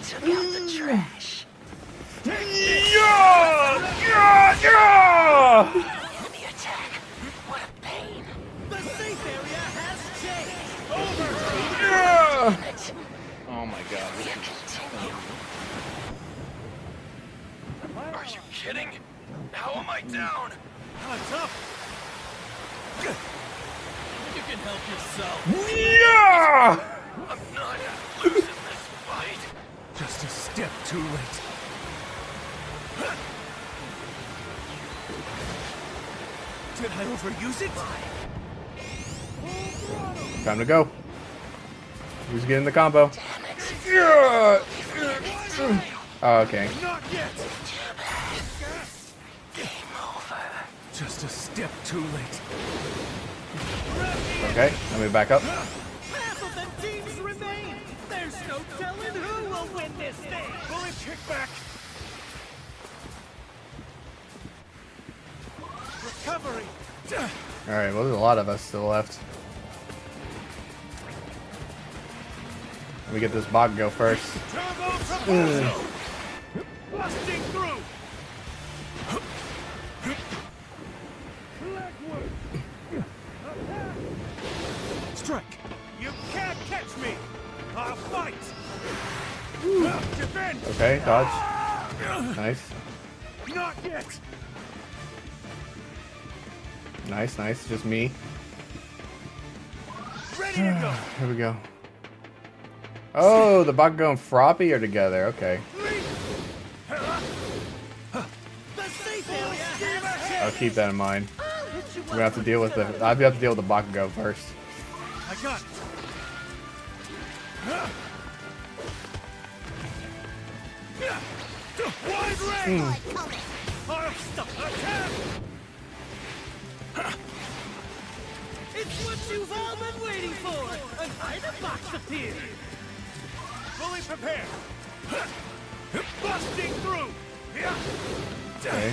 took out the trash. Yeah! Enemy attack. What a pain. The safe area has changed. Yeah! Damn it. Oh my god. We continue. Are you kidding? How am I down? What's up? You can help yourself. Yeah! I'm not losing this fight. Just a step too late. Did I overuse it? Time to go. Who's getting the combo? Damn it. Yeah! Oh, okay. Not yet. Game over. Just a step too late. Okay, let me back up. Half of the teams remain. There's no telling who will win this thing. Bullet kickback. Recovery. Alright, well, there's a lot of us still left. Let me get this bot go first. Turbo propulsion. Busting through. Strike. You can't catch me. I'll fight. Defend. Okay, dodge. Nice. Not yet. Nice, nice. Just me. Ready to go. Here we go. Oh, the Bakugo and Froppy are together. Okay. The safe area has I'll keep that in mind. We're gonna have to deal with the. I'll have to deal with the Bakugo first. I got it. Wide range. Attack. It's what you've all been waiting for. An item box appeared. Fully prepared. Busting through. Okay.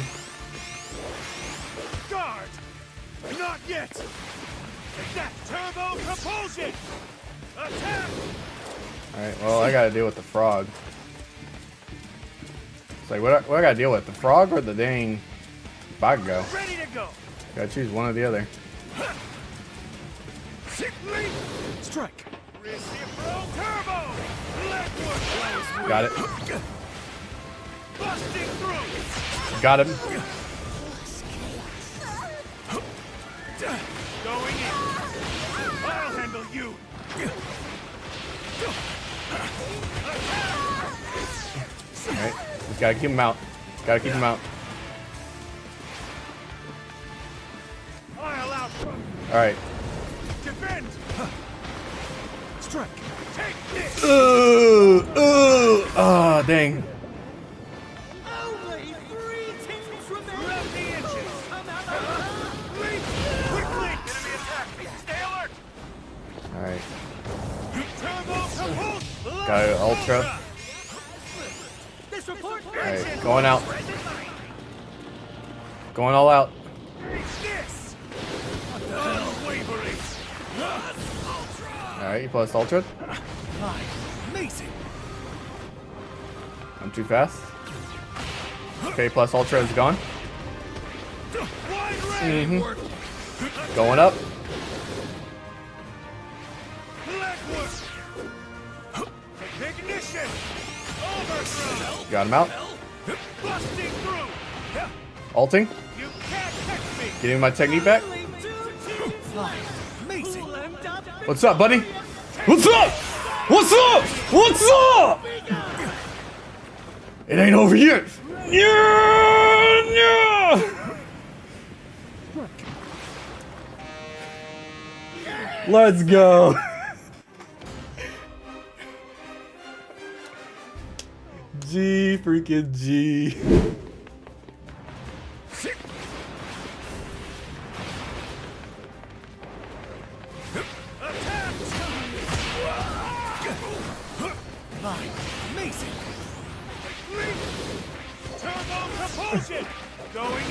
Guard. Not yet. Take that turbo propulsion. Attack. All right. Well, I gotta deal with the frog. It's like what I gotta deal with? The frog or the dang Bakugo? Ready to go. Gotta choose one or the other. Strike. Reciprocal turbo. Leftward. Got it. Busting through. Got him. Going in. I'll handle you. All right. Just gotta keep him out. Gotta keep him out. I'll out. All right. Defend. Strike. Take this. Oh, dang. Only 3 teams remain. Grab the engine. Come out. Quickly. Enemy attack. Stay alert. All right. Turbo propulsion. Got it, Ultra. This report. All right. Going out. Going all out. This. Unwavering. All right. You plus Ultra. Amazing. I'm too fast. Okay. Plus Ultra is gone. Wide range. Going up. Ignition. Overthrow. Got him out. Busting through. Ulting. You can't catch me. Getting my technique back. Amazing. What's up, buddy? What's up? What's up? What's up? It ain't over yet. Yeah, yeah. Let's go. G freaking G. Amazing. Turbo propulsion. Going in.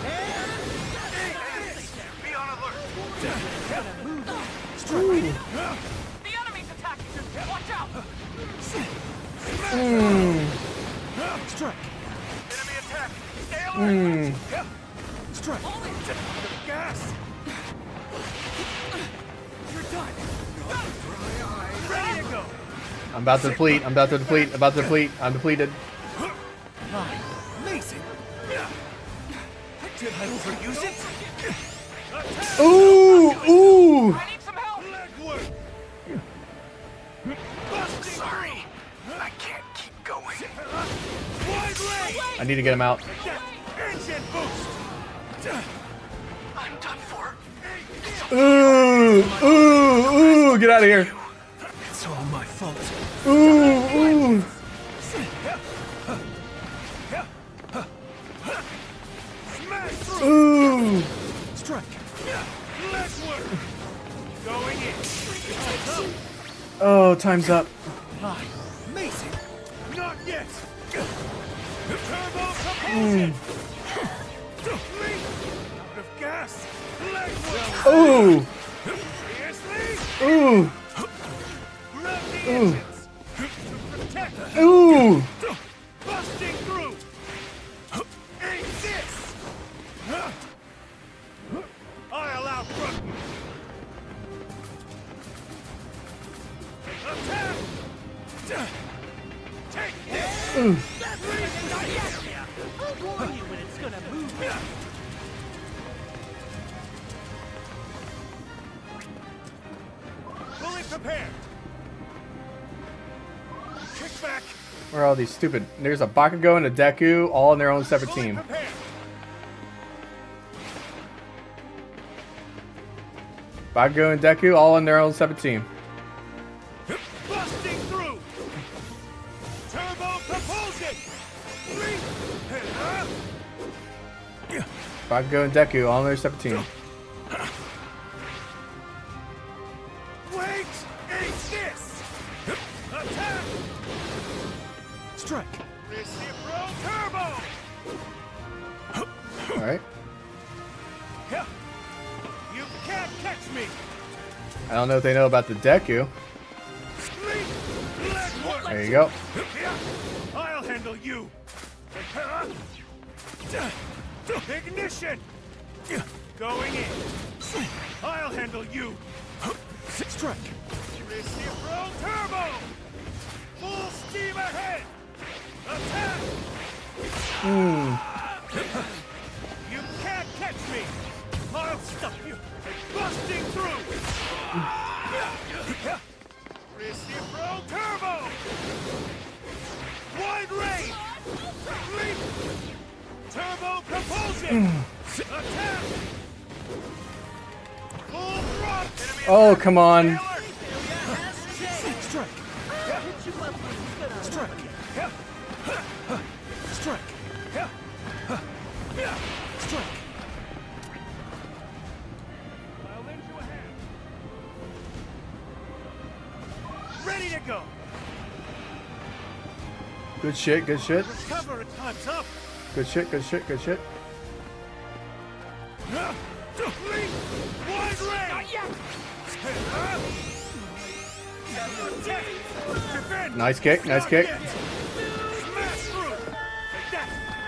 Be on alert. Strike. The enemy's attacking you. Watch out. Strike. Enemy attack. Stay alert. Strike. Gas. You're done. Ready to go. I'm about to deplete. I'm about to deplete. About to deplete. I'm depleted. Amazing. Did I overuse it? Ooh, ooh. I need some help. Leg work. Sorry. I can't keep going. Wide range. I need to get him out. Engine boost. I'm done for. Ooh, ooh, ooh. Get out of here. It's all my fault. Ooh, ooh. Smash through. Ooh. Strike. Leg work. Going in. Oh, time's up. Amazing. Not yet. Turbo propulsion. Out of gas. Leg work. Ooh. Seriously? Ooh. Grab the engines. Protect. Ooh. Busting through. Ain't this? I'll outrun you. Attack! Take this! Ooh. I'll warn you when it's gonna move. Fully prepared. Kick back. Where are all these stupid? There's a Bakugo and a Deku, all in their own separate Fully team. prepared. Bakugo and Deku, all in their own separate team. Busting through. Turbo propulsion. Bakugo and Deku, all in their separate team. Wait! Ain't this! Attack! Strike! Reciprocal turbo! All right. You can't catch me! I don't know if they know about the Deku. Sleep! Leg work! There you go. I'll handle you! Ignition! Going in! I'll handle you! Strike! Reciprocal turbo! Full steam ahead! Attack! You can't catch me! I'll stop you! Busting through! Reciprocal turbo! Wide range! Leap! Turbo propulsion! Attack! Full throttle! Oh, come on. Strike! Strike! Strike! Strike! I'll lend you a hand. Ready to go! Good shit, good shit. Recover at time's up! Good shit, good shit, good shit. Leap! Wide range! Not yet! Defend! Nice kick, nice kick. Smash through! Like that!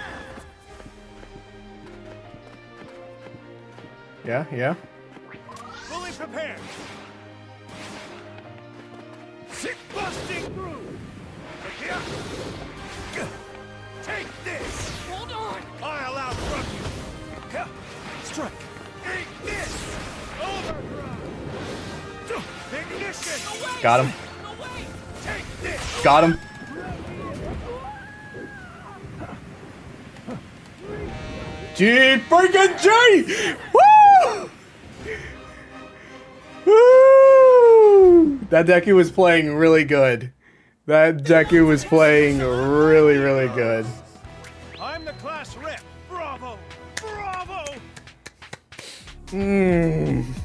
Yeah, yeah. Fully prepared! Busting through! Here! Take this! Hold on. I'll outrun you! Strike! Take this! Overdrive! Ignition! Got him. Take this! Got him. G freaking G! Woo! Woo! That Deku was playing really good. That Deku was playing really, really good. I'm the class rep! Bravo! Bravo! Mmm.